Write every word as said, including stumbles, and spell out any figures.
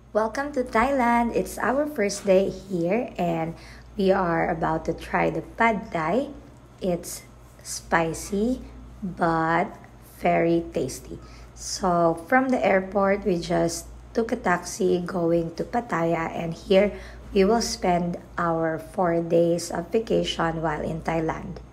Welcome to Thailand. It's our first day here and we are about to try the pad thai. It's spicy but very tasty. So from the airport, we just took a taxi going to Pattaya, and here we will spend our four days of vacation while in Thailand.